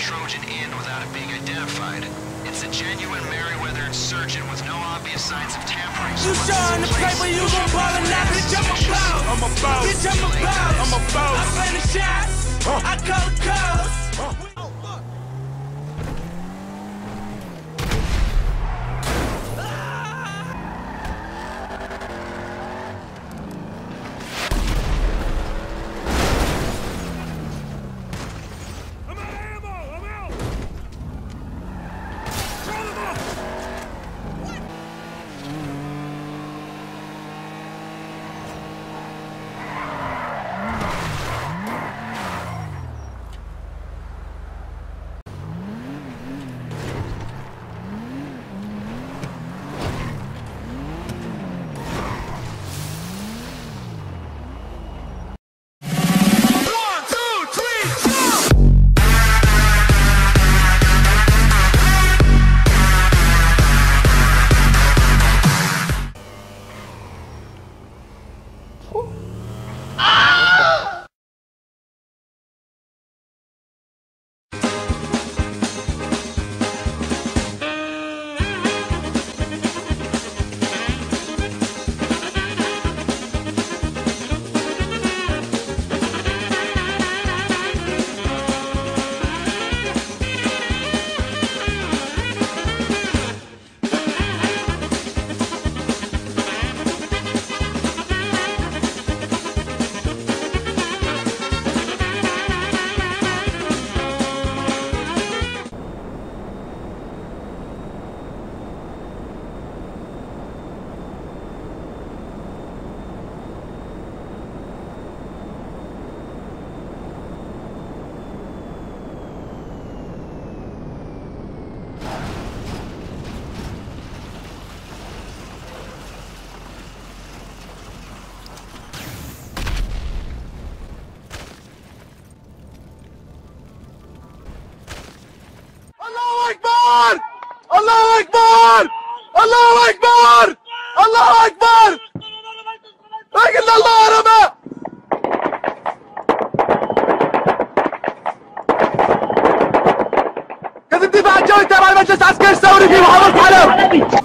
Trojan Inn without it being identified. It's a genuine Merryweather insurgent with no obvious signs of tampering. You showing the paper, you gon' ball or not, bitch, I'm a boss. I'm a boss. Bitch, I'm a boss. I'm a boss. I play the shots. I call the calls. Akbar! Allahu Akbar! Allahu Akbar! Allahu Akbar! لا إله إلا الله ربا! كتب دفاع الجوي تبع المجلس العسكري الثوري في محافظة حلب.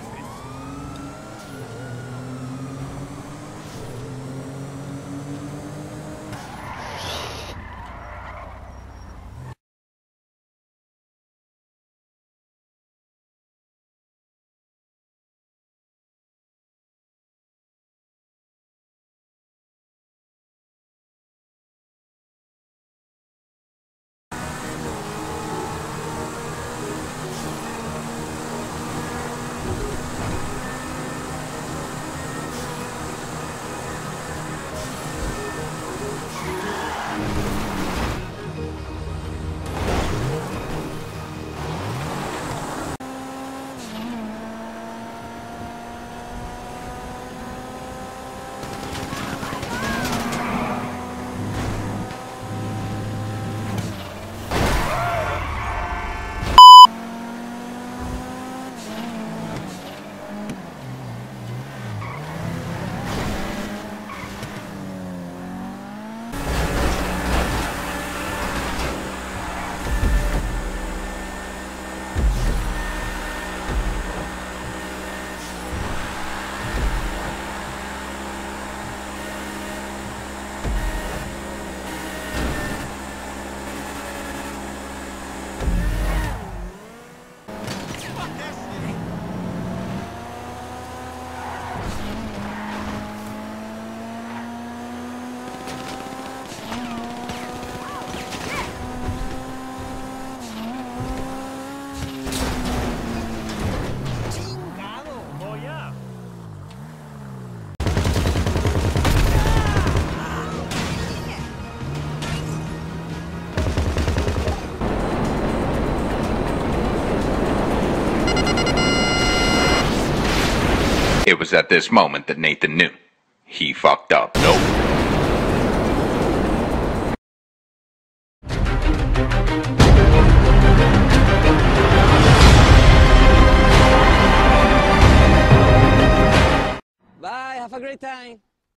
It was at this moment that Nathan knew. He fucked up. Nope. Bye, have a great time.